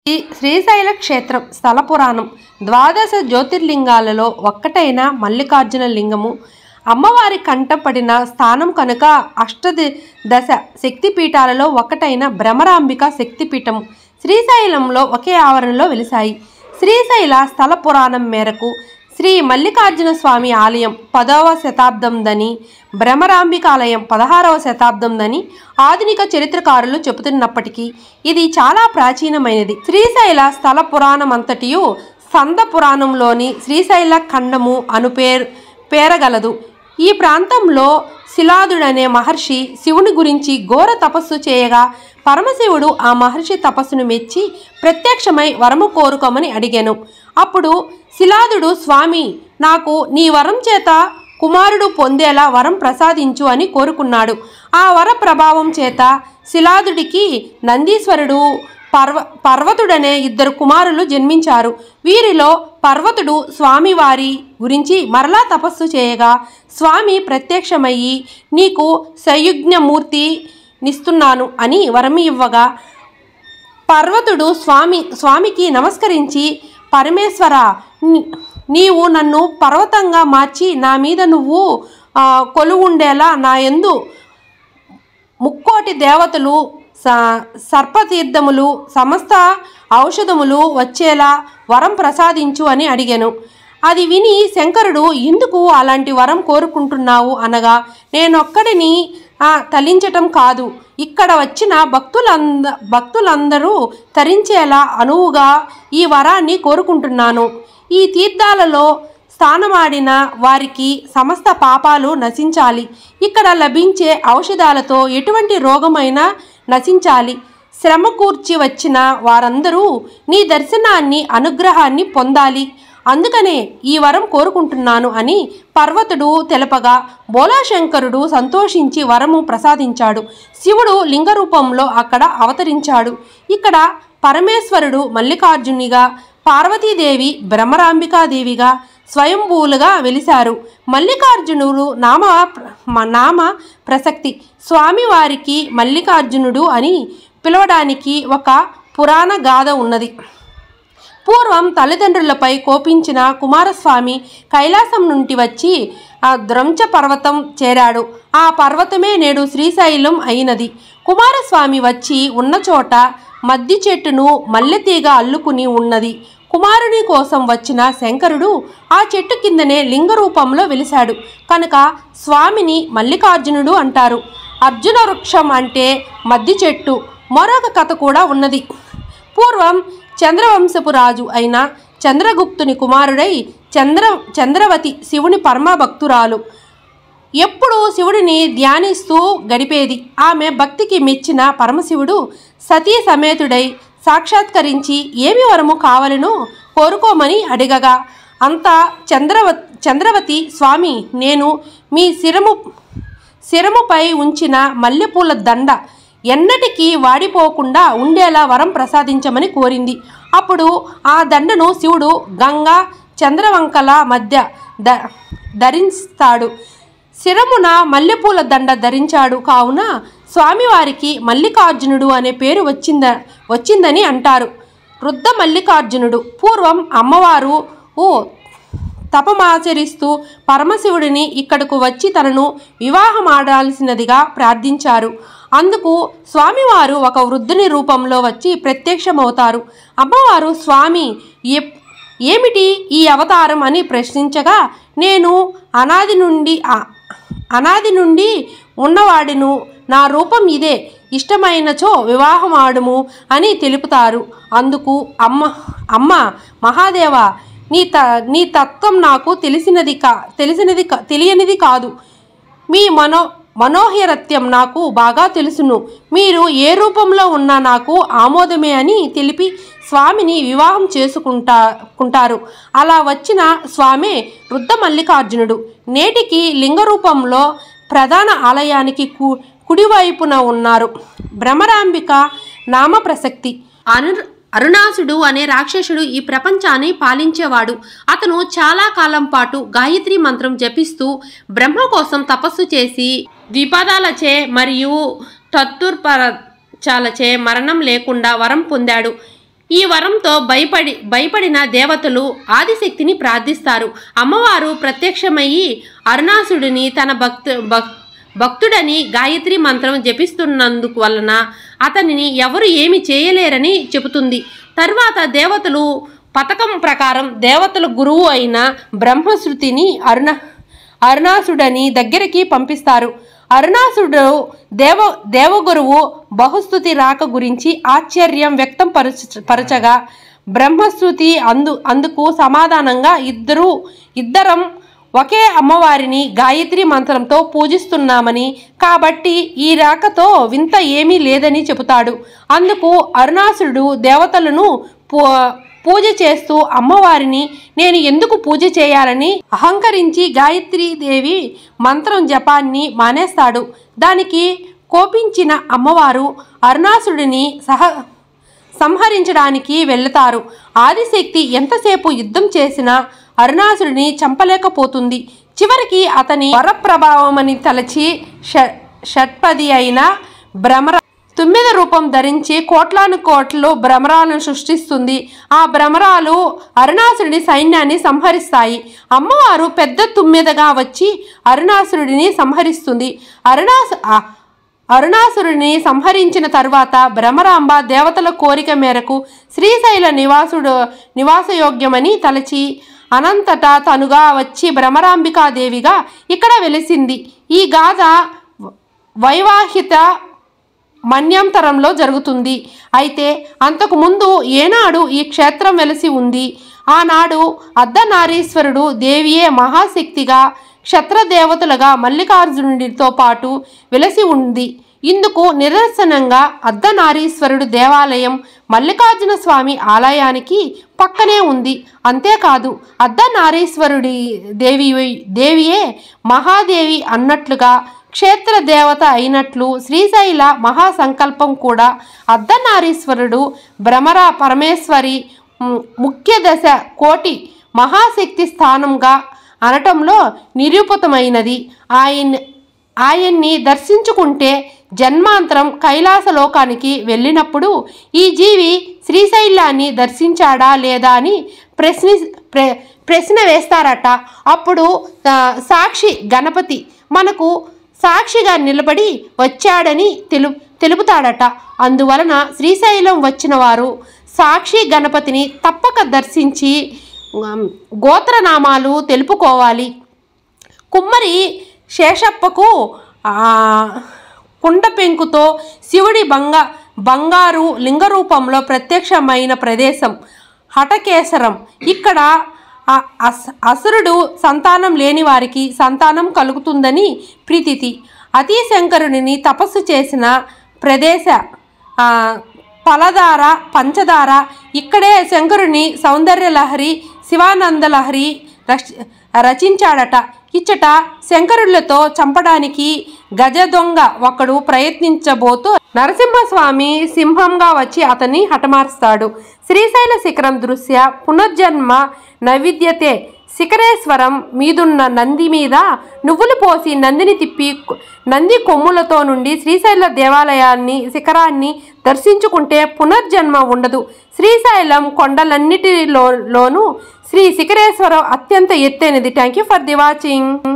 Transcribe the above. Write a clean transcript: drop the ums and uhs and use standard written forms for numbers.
శ్రీశైల క్షేత్రం స్థల పురాణం. ద్వాదశ జ్యోతిర్లింగాలలో ఒక్కటైన మల్లికార్జున లింగము అమ్మవారి కంటపడిన స్థానం కనుక అష్టదశ శక్తిపీఠాలలో ఒకటైన భ్రమరాంబిక శక్తిపీఠము శ్రీశైలంలో ఒకే ఆవరణలో వెలిశాయి. శ్రీశైల స్థల పురాణం మేరకు శ్రీ మల్లికార్జున స్వామి ఆలయం 10వ శతాబ్దందని, భ్రమరాంబికాలయం 16వ శతాబ్దందని ఆధునిక చరిత్రకారులు చెబుతున్నప్పటికీ ఇది చాలా ప్రాచీనమైనది. శ్రీశైల స్థల పురాణమంతటియు స్కంద పురాణంలోని శ్రీశైల ఖండము అను పేరగలదు. ఈ ప్రాంతంలో శిలాదుడనే మహర్షి శివుని గురించి ఘోర తపస్సు చేయగా పరమశివుడు ఆ మహర్షి తపస్సును మెచ్చి ప్రత్యక్షమై వరము కోరుకోమని అడిగాను. అప్పుడు శిలాదుడు, స్వామి, నాకు నీ వరం చేత కుమారుడు పొందేలా వరం ప్రసాదించు అని కోరుకున్నాడు. ఆ వర ప్రభావం చేత శిలాదుడికి నందీశ్వరుడు, పర్వతుడనే 2 కుమారులు జన్మించారు. వీరిలో పర్వతుడు స్వామివారి గురించి మరలా తపస్సు చేయగా స్వామి ప్రత్యక్షమయ్యి నీకు సయుజ్ఞమూర్తి నిస్తున్నాను అని వరం ఇవ్వగా పర్వతుడు స్వామికి నమస్కరించి, పరమేశ్వర, నీవు నన్ను పర్వతంగా మార్చి నా మీద నువ్వు కొలువుండేలా నా యందు 3,000,000 దేవతలు, సర్పతీర్థములు, సమస్త ఔషధములు వచ్చేలా వరం ప్రసాదించు అని అడిగాను. అది విని శంకరుడు, ఎందుకు అలాంటి వరం కోరుకుంటున్నావు అనగా, నేనొక్కడిని తలించటం కాదు, ఇక్కడ వచ్చిన భక్తులందరూ తరించేలా అనువుగా ఈ వరాన్ని కోరుకుంటున్నాను. ఈ తీర్థాలలో స్నానమాడిన వారికి సమస్త పాపాలు నశించాలి. ఇక్కడ లభించే ఔషధాలతో ఎటువంటి రోగమైనా నశించాలి. శ్రమ కూర్చి వచ్చిన వారందరూ నీ దర్శనాన్ని, అనుగ్రహాన్ని పొందాలి. అందుకనే ఈ వరం కోరుకుంటున్నాను అని పర్వతుడు తెలపగా బోలాశంకరుడు సంతోషించి వరము ప్రసాదించాడు. శివుడు లింగ రూపంలో అక్కడ అవతరించాడు. ఇక్కడ పరమేశ్వరుడు మల్లికార్జునిగా, పార్వతీదేవి భ్రమరాంబికాదేవిగా స్వయంభూలుగా వెలిశారు. మల్లికార్జునుడు నామ ప్రసక్తి. స్వామివారికి మల్లికార్జునుడు అని పిలవడానికి ఒక పురాణ గాథ ఉన్నది. పూర్వం తల్లిదండ్రులపై కోపించిన కుమారస్వామి కైలాసం నుండి వచ్చి ద్రంచ పర్వతం చేరాడు. ఆ పర్వతమే నేడు శ్రీశైలం అయినది. కుమారస్వామి వచ్చి ఉన్న చోట మద్ది చెట్టును మల్లెతీగ అల్లుకుని ఉన్నది. కుమారుని కోసం వచ్చిన శంకరుడు ఆ చెట్టు కిందనే లింగ రూపంలో వెలిశాడు కనుక స్వామిని మల్లికార్జునుడు అంటారు. అర్జున వృక్షం అంటే మద్ది చెట్టు. మరొక కథ కూడా ఉన్నది. పూర్వం చంద్రవంశపు రాజు అయిన చంద్రగుప్తుని కుమారుడై చంద్రవతి శివుని పరమ భక్తురాలు. ఎప్పుడూ శివుడిని ధ్యానిస్తూ గడిపేది. ఆమె భక్తికి మెచ్చిన పరమశివుడు సతీ సమేతుడై సాక్షాత్కరించి ఏమి వరము కావాలనో కోరుకోమని అడిగగా అంతా చంద్రవతి, స్వామి, నేను మీ శిరముపై ఉంచిన మల్లెపూల దండ ఎన్నటికీ వాడిపోకుండా ఉండేలా వరం ప్రసాదించమని కోరింది. అప్పుడు ఆ దండను శివుడు గంగా చంద్రవంకల మధ్య ధరిస్తాడు. శిరమున మల్లెపూల దండ ధరించాడు కావున స్వామివారికి మల్లికార్జునుడు అనే పేరు వచ్చిందని అంటారు. రుద్ర మల్లికార్జునుడు. పూర్వం అమ్మవారు తపమాచరిస్తూ పరమశివుడిని ఇక్కడకు వచ్చి తనను వివాహమాడాల్సినదిగా ప్రార్థించారు. అందుకు స్వామివారు ఒక వృద్ధుని రూపంలో వచ్చి ప్రత్యక్షమవుతారు. అమ్మవారు, స్వామి, ఏమిటి ఈ అవతారం అని ప్రశ్నించగా, నేను అనాది నుండి ఉన్నవాడిను, నా రూపం ఇదే, ఇష్టమైనచో వివాహమాడుము అని తెలుపుతారు. అందుకు అమ్మ మహాదేవ, నీ తత్వం నాకు తెలియనిది కాదు. మీ మనోహరత్యం నాకు బాగా తెలుసును. మీరు ఏ రూపంలో ఉన్నా నాకు ఆమోదమే అని తెలిపి స్వామిని వివాహం చేసుకుంటారు. అలా వచ్చిన స్వామే రుద్ర మల్లికార్జునుడు. నేటికి లింగ రూపంలో ప్రధాన ఆలయానికి కుడివైపున ఉన్నారు. భ్రమరాంబిక నామ ప్రసక్తి. అరుణాసుడు అనే రాక్షసుడు ఈ ప్రపంచాన్ని పాలించేవాడు. అతను చాలా కాలం పాటు గాయత్రి మంత్రం జపిస్తూ బ్రహ్మ కోసం తపస్సు చేసి ద్విపదాలచే మరియు తత్తుర్పరచాలచే మరణం లేకుండా వరం పొందాడు. ఈ వరంతో భయపడిన దేవతలు ఆదిశక్తిని ప్రార్థిస్తారు. అమ్మవారు ప్రత్యక్షమయ్యి అరుణాసుడిని తన భక్తుడని గాయత్రి మంత్రం జపిస్తున్నందుకు వలన అతనిని ఎవరు ఏమి చేయలేరని చెబుతుంది. తర్వాత దేవతలు పథకం ప్రకారం దేవతల గురువు అయిన బ్రహ్మశృతిని అరుణాసుడని దగ్గరికి పంపిస్తారు. అరుణాసుడు దేవగురువు బహుస్తుతి రాక గురించి ఆశ్చర్యం వ్యక్తం పరచగా బ్రహ్మశృతి అందుకు సమాధానంగా ఇద్దరం ఒకే అమ్మవారిని గాయత్రి మంత్రంతో పూజిస్తున్నామని, కాబట్టి ఈ రాకతో వింత ఏమీ లేదని చెబుతాడు. అందుకు అరుణాసురుడు దేవతలను పూజ చేస్తూ అమ్మవారిని నేను ఎందుకు పూజ చేయాలని అహంకరించి గాయత్రీదేవి మంత్రం జపాన్ని మానేస్తాడు. దానికి కోపించిన అమ్మవారు అరుణాసురుడిని సంహరించడానికి వెళతారు. ఆదిశక్తి ఎంతసేపు యుద్ధం చేసినా అరుణాసురుడిని చంపలేకపోతుంది. చివరికి అతని వరప్రభావమని తలచి షట్పది అయిన భ్రమర తుమ్మెద రూపం ధరించి కోట్లాను కోట్లు భ్రమరాలను సృష్టిస్తుంది. ఆ భ్రమరాలు అరుణాసురుడి సైన్యాన్ని సంహరిస్తాయి. అమ్మవారు పెద్ద తుమ్మెదగా వచ్చి అరుణాసురుడిని సంహరిస్తుంది. అరుణాసురుడిని సంహరించిన తర్వాత భ్రమరాంబ దేవతల కోరిక మేరకు శ్రీశైల నివాసయోగ్యమని తలచి అనంతటా తనుగా వచ్చి భ్రమరాంబికాదేవిగా ఇక్కడ వెలిసింది. ఈ గాథ వైవాహిత మన్యంతరంలో జరుగుతుంది. అయితే అంతకుముందు ఏనాడు ఈ క్షేత్రం వెలసి ఉంది. ఆనాడు అర్ధనారీశ్వరుడు దేవియే మహాశక్తిగా క్షత్రదేవతలుగా మల్లికార్జునుడితో పాటు వెలసి ఉంది. ఇందుకు నిదర్శనంగా అర్ధనారీశ్వరుడు దేవాలయం మల్లికార్జున స్వామి ఆలయానికి పక్కనే ఉంది. అంతేకాదు అర్ధనారీశ్వరుడి దేవియే మహాదేవి అన్నట్లుగా క్షేత్ర దేవత అయినట్లు శ్రీశైల మహాసంకల్పం కూడా అర్ధనారీశ్వరుడు భ్రమర పరమేశ్వరి ముఖ్య దశ కోటి మహాశక్తి స్థానంగా అనటంలో నిరూపితమైనది. ఆయన్ని దర్శించుకుంటే జన్మాంతరం కైలాసలోకానికి వెళ్ళినప్పుడు ఈ జీవి శ్రీశైలాన్ని దర్శించాడా లేదా అని ప్రశ్న వేస్తారట. అప్పుడు సాక్షి గణపతి మనకు సాక్షిగా నిలబడి వచ్చాడని తెలుపుతాడట. అందువలన శ్రీశైలం వచ్చిన వారు సాక్షి గణపతిని తప్పక దర్శించి గోత్రనామాలు తెలుపుకోవాలి. కుమ్మరి శేషప్పకు కుండ పెంకుతో శివుడి బంగారు లింగరూపంలో ప్రత్యక్షమైన ప్రదేశం హటకేశ్వరం. ఇక్కడ అసురుడు సంతానం లేని వారికి సంతానం కలుగుతుందని ప్రీతితి. అతిశంకరుడిని తపస్సు చేసిన ప్రదేశ ఫలధార పంచదార. ఇక్కడే శంకరుని సౌందర్యలహరి శివానందలహరి రచించాడట. ఇచ్చట శంకరులతో చంపడానికి గజ దొంగ ఒకడు ప్రయత్నించబోతూ నరసింహస్వామి సింహంగా వచ్చి అతన్ని హతమారుస్తాడు. శ్రీశైల శిఖరం దృశ్య పునర్జన్మ నైవేద్యతే. శిఖరేశ్వరం మీదున్న నంది మీద నువ్వులు పోసి నందిని తిప్పి నంది కొమ్ములతో నుండి శ్రీశైల దేవాలయాన్ని శిఖరాన్ని దర్శించుకుంటే పునర్జన్మ ఉండదు. శ్రీశైలం కొండలన్నిటిలోనూ శ్రీ శిఖరేశ్వరం అత్యంత ఎత్తైనది. Thank you for the watching.